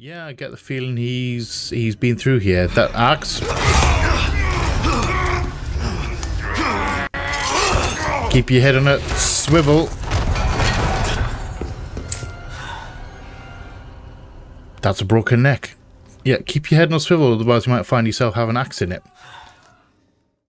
Yeah, I get the feeling he's been through here. That axe. Keep your head on a swivel. That's a broken neck. Yeah, keep your head on a swivel, otherwise you might find yourself having an axe in it.